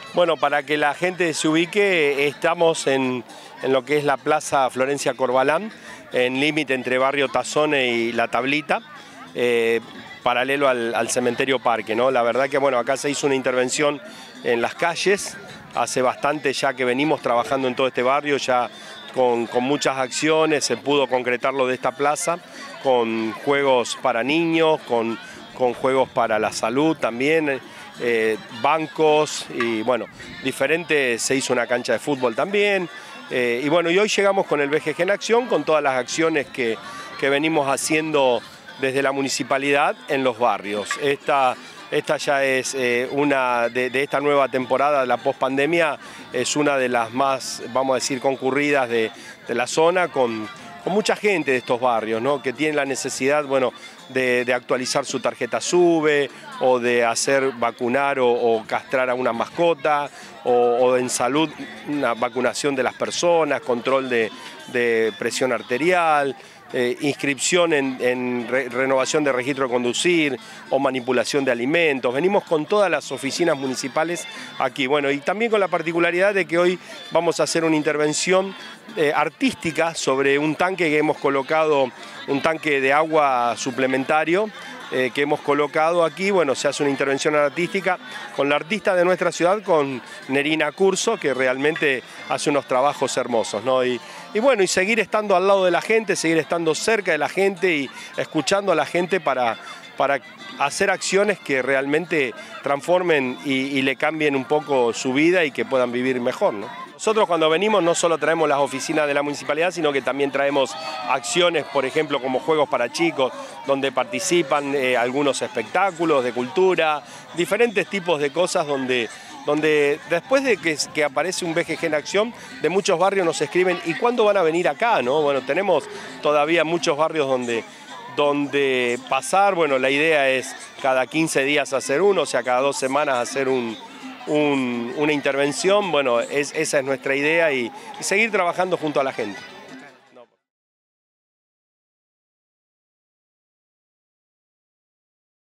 Bueno, para que la gente se ubique, estamos en lo que es la Plaza Florencia Corbalán, en límite entre Barrio Tazones y La Tablita, paralelo al Cementerio Parque, ¿no? La verdad que bueno, acá se hizo una intervención en las calles, hace bastante ya que venimos trabajando en todo este barrio, ya con muchas acciones, se pudo concretar lo de esta plaza, con juegos para niños, con juegos para la salud también, bancos y bueno, diferentes, se hizo una cancha de fútbol también. Y bueno, y hoy llegamos con el BGG en acción, con todas las acciones que venimos haciendo desde la municipalidad en los barrios. Esta ya es una de esta nueva temporada, la pospandemia, es una de las más, vamos a decir, concurridas de la zona, con mucha gente de estos barrios, ¿no? Que tienen la necesidad, bueno, de actualizar su tarjeta SUBE, o de hacer vacunar o castrar a una mascota, o en salud una vacunación de las personas, control de presión arterial, inscripción en renovación de registro de conducir o manipulación de alimentos. Venimos con todas las oficinas municipales aquí. Bueno, y también con la particularidad de que hoy vamos a hacer una intervención artística sobre un tanque que hemos colocado, un tanque de agua suplementario que hemos colocado aquí. Bueno, se hace una intervención artística con la artista de nuestra ciudad, con Nerina Curso, que realmente hace unos trabajos hermosos, ¿no? Y bueno, y seguir estando al lado de la gente, seguir estando cerca de la gente y escuchando a la gente para hacer acciones que realmente transformen y le cambien un poco su vida y que puedan vivir mejor, ¿no? Nosotros cuando venimos no solo traemos las oficinas de la municipalidad, sino que también traemos acciones, por ejemplo, como juegos para chicos, donde participan algunos espectáculos de cultura, diferentes tipos de cosas donde después de que aparece un BGG en acción, de muchos barrios nos escriben, ¿y cuándo van a venir acá, no? Bueno, tenemos todavía muchos barrios donde pasar. Bueno, la idea es cada 15 días hacer uno, o sea, cada 2 semanas hacer una intervención. Bueno, esa es nuestra idea y seguir trabajando junto a la gente.